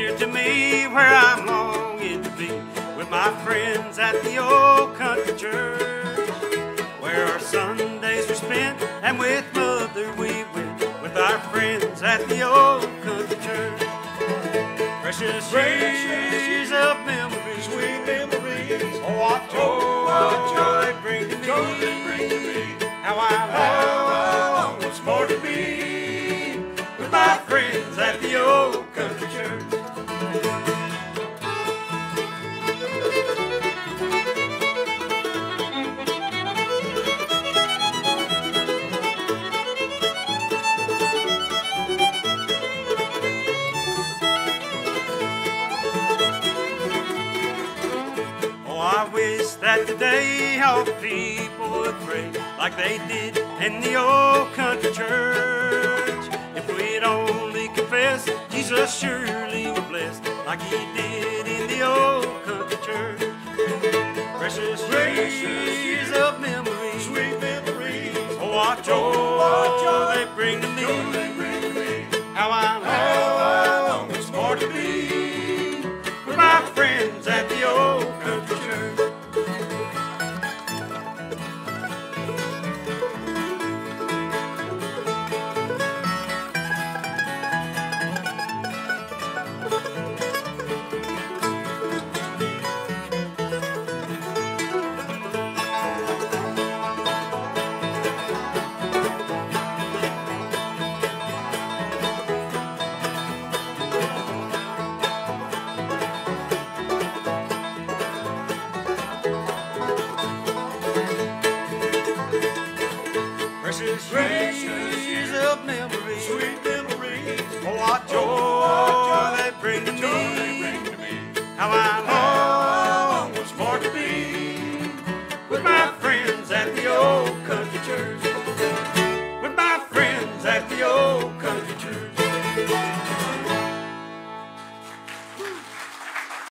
here to me where I'm longing to be, with my friends at the old country church, where our Sundays were spent, and with Mother we went, with our friends at the old country church. Precious years of memories, sweet memories. Oh, what joy they bring to me. How I long once more to be with my friends at the old country church. I wish that today all people would pray like they did in the old country church. If we'd only confess, Jesus surely would bless like he did in the old country church. Precious years of memories, Sweet memories. Oh, what joy they bring to me. How I long once more to be with my friends at the old country church. Precious years of memories, Sweet memories. Oh, what joy they bring to me. How I